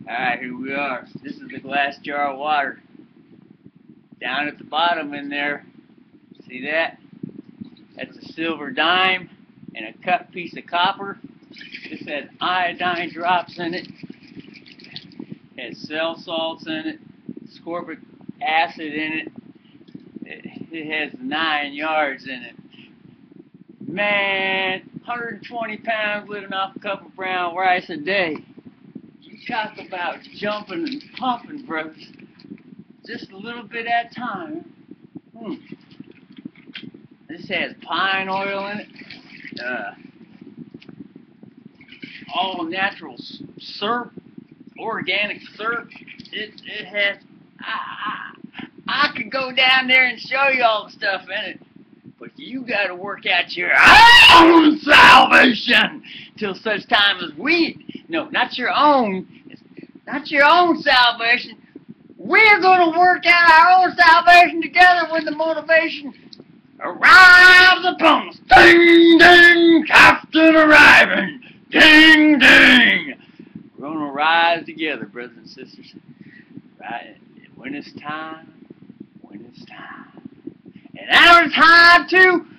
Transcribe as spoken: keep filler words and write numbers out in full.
Alright, here we are. This is the glass jar of water. Down at the bottom in there, see that? That's a silver dime and a cut piece of copper. This has iodine drops in it. It has cell salts in it, ascorbic acid in it. It, it has nine yards in it. Man, one hundred twenty pounds living off a cup of brown rice a day. You talk about jumping and pumping, brothers. Just a little bit at a time. Hmm. This has pine oil in it. Uh, all natural syrup, organic syrup. It it has. I, I, I could go down there and show you all the stuff in it, but you got to work out your own salvation till such time as we. No, not your own. Not your own salvation. We're going to work out our own salvation together when the motivation arrives upon us. Ding, ding, Captain arriving. Ding, ding. We're going to rise together, brothers and sisters. Right? When it's time, when it's time. And now it's time to